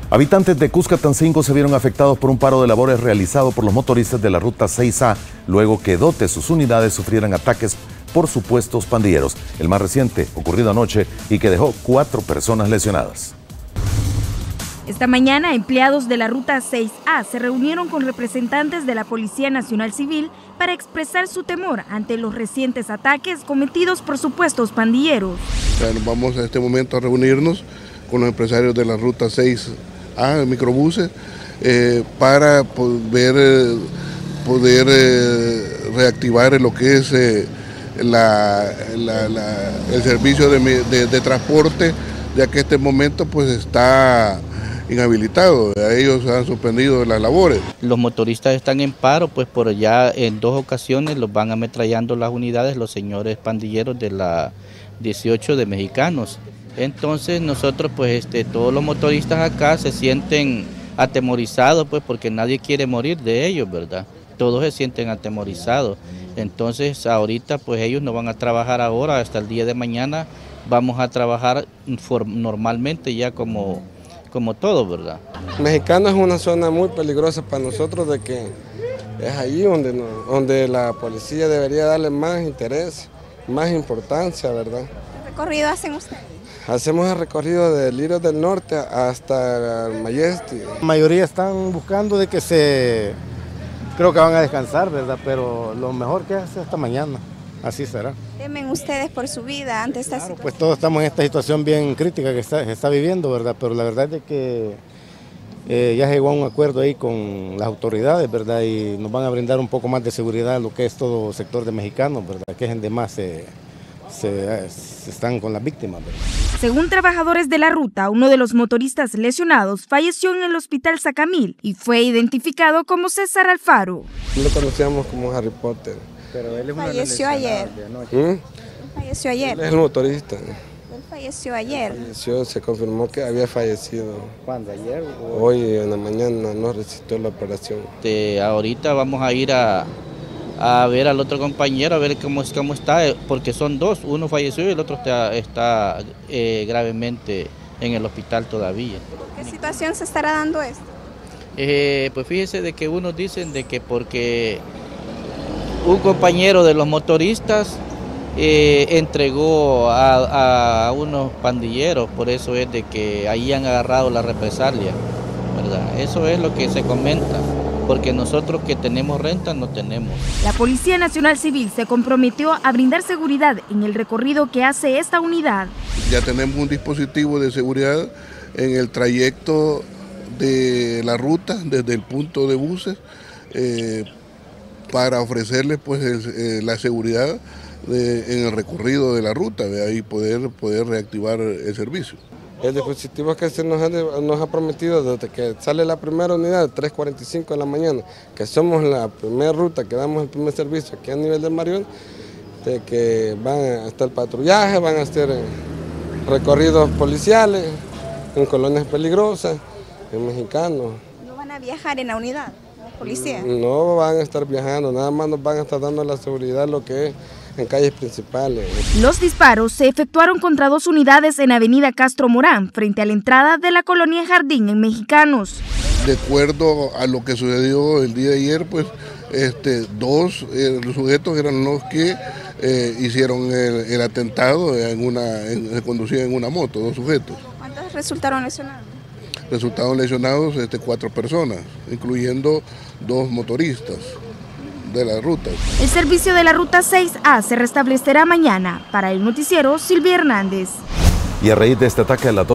Habitantes de Cuscatancingo se vieron afectados por un paro de labores realizado por los motoristas de la Ruta 6A, luego que dos de sus unidades sufrieran ataques por supuestos pandilleros. El más reciente, ocurrido anoche y que dejó 4 personas lesionadas. Esta mañana, empleados de la Ruta 6A se reunieron con representantes de la Policía Nacional Civil para expresar su temor ante los recientes ataques cometidos por supuestos pandilleros. Bueno, vamos en este momento a reunirnos con los empresarios de la Ruta 6A, microbuses, para poder reactivar lo que es el servicio de transporte, ya que este momento pues está inhabilitado, ellos han suspendido las labores. Los motoristas están en paro, pues por ya en 2 ocasiones los van ametrallando las unidades los señores pandilleros de la 18 de Mexicanos. Entonces nosotros pues todos los motoristas acá se sienten atemorizados, pues porque nadie quiere morir de ellos, ¿verdad? Todos se sienten atemorizados. Entonces ahorita pues ellos no van a trabajar ahora, hasta el día de mañana vamos a trabajar normalmente ya como todo, ¿verdad? Mexicano es una zona muy peligrosa para nosotros, de que es allí donde la policía debería darle más interés, más importancia, ¿verdad? ¿Qué recorrido hacen ustedes? Hacemos el recorrido de Lirios del Norte hasta Mayesti. La mayoría están buscando de que creo que van a descansar, ¿verdad? Pero lo mejor que es hasta mañana, así será. ¿Temen ustedes por su vida ante esta situación? Pues todos estamos en esta situación bien crítica que se está viviendo, ¿verdad? Pero la verdad es que ya llegó a un acuerdo ahí con las autoridades, ¿verdad? Y nos van a brindar un poco más de seguridad a lo que es todo sector de mexicanos, ¿verdad? Que es donde más se están con las víctimas, ¿verdad? Según trabajadores de la ruta, uno de los motoristas lesionados falleció en el hospital Sacamil y fue identificado como César Alfaro. Lo conocíamos como Harry Potter. Pero él es falleció ayer. Él falleció ayer. Él es el motorista. Él falleció ayer. Se confirmó que había fallecido. ¿Cuándo? ¿Ayer? Hoy en la mañana no resistió la operación. Ahorita vamos a ir a ver al otro compañero, a ver cómo está, porque son 2, uno falleció y el otro está gravemente en el hospital todavía. ¿Qué situación se estará dando esto? Pues fíjese de que unos dicen de que porque un compañero de los motoristas entregó a unos pandilleros, por eso es de que ahí han agarrado la represalia, ¿verdad? Eso es lo que se comenta, porque nosotros que tenemos renta no tenemos. La Policía Nacional Civil se comprometió a brindar seguridad en el recorrido que hace esta unidad. Ya tenemos un dispositivo de seguridad en el trayecto de la ruta, desde el punto de buses, para ofrecerles pues la seguridad en el recorrido de la ruta, y poder reactivar el servicio. El dispositivo que se nos ha prometido desde que sale la primera unidad, 3:45 de la mañana, que somos la primera ruta que damos el primer servicio aquí a nivel del Marión, de que van a estar patrullaje, van a hacer recorridos policiales en colonias peligrosas, en Mexicanos. ¿No van a viajar en la unidad, los policías? No van a estar viajando, nada más nos van a estar dando la seguridad lo que es en calles principales. Los disparos se efectuaron contra 2 unidades en Avenida Castro Morán, frente a la entrada de la colonia Jardín en Mexicanos. De acuerdo a lo que sucedió el día de ayer, pues 2 sujetos eran los que hicieron el atentado, se conducían en una moto, 2 sujetos. ¿Cuántos resultaron lesionados? Resultaron lesionados 4 personas, incluyendo 2 motoristas de la ruta. El servicio de la Ruta 6A se restablecerá mañana. Para el noticiero, Silvia Hernández. Y a raíz de este ataque a las